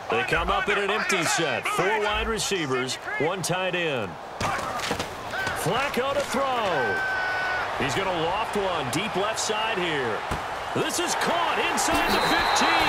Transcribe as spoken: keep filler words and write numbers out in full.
They come up in an empty set. Four wide receivers, one tight end. Flacco to throw. He's going to loft one deep left side here. This is caught inside the fifteen.